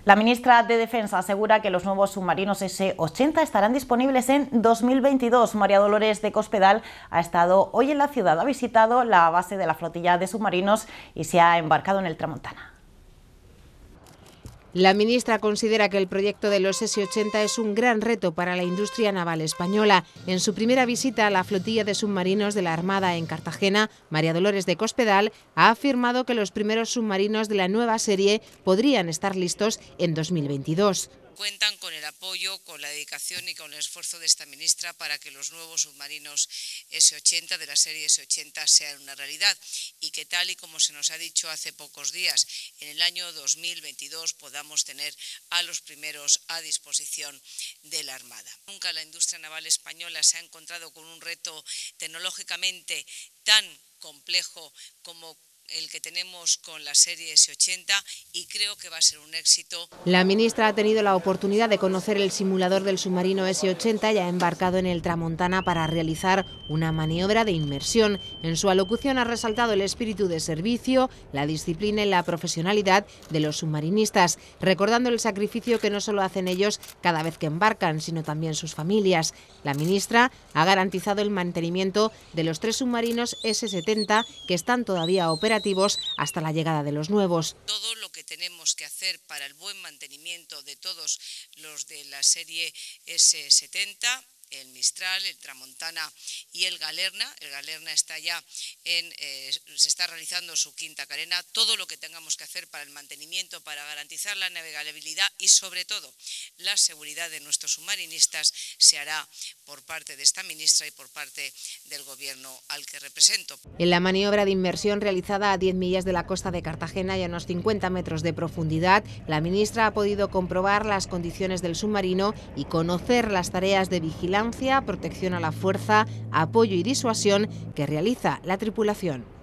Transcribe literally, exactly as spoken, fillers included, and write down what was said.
La ministra de Defensa asegura que los nuevos submarinos ese ochenta estarán disponibles en dos mil veintidós. María Dolores de Cospedal ha estado hoy en la ciudad, ha visitado la base de la flotilla de submarinos y se ha embarcado en el Tramontana. La ministra considera que el proyecto de los ese ochenta es un gran reto para la industria naval española. En su primera visita a la flotilla de submarinos de la Armada en Cartagena, María Dolores de Cospedal ha afirmado que los primeros submarinos de la nueva serie podrían estar listos en dos mil veintidós. Cuentan con el apoyo, con la dedicación y con el esfuerzo de esta ministra para que los nuevos submarinos ese ochenta de la serie ese ochenta sean una realidad y que, tal y como se nos ha dicho hace pocos días, en el año dos mil veintidós podamos tener a los primeros a disposición de la Armada. Nunca la industria naval española se ha encontrado con un reto tecnológicamente tan complejo como el que tenemos con la serie ese ochenta, y creo que va a ser un éxito. La ministra ha tenido la oportunidad de conocer el simulador del submarino ese ochenta y ha embarcado en el Tramontana para realizar una maniobra de inmersión. En su alocución ha resaltado el espíritu de servicio, la disciplina y la profesionalidad de los submarinistas, recordando el sacrificio que no solo hacen ellos cada vez que embarcan, sino también sus familias. La ministra ha garantizado el mantenimiento de los tres submarinos ese setenta que están todavía operativos hasta la llegada de los nuevos. Todo lo que tenemos que hacer para el buen mantenimiento de todos los de la serie ese setenta, el Mistral, el Tramontana y el Galerna. El Galerna está ya en, eh, se está realizando su quinta carena. Todo lo que tengamos que hacer para el mantenimiento, para garantizar la navegabilidad y sobre todo la seguridad de nuestros submarinistas se hará por parte de esta ministra y por parte del gobierno al que represento. En la maniobra de inmersión realizada a diez millas de la costa de Cartagena y a unos cincuenta metros de profundidad, la ministra ha podido comprobar las condiciones del submarino y conocer las tareas de vigilancia, protección a la fuerza, apoyo y disuasión que realiza la tripulación.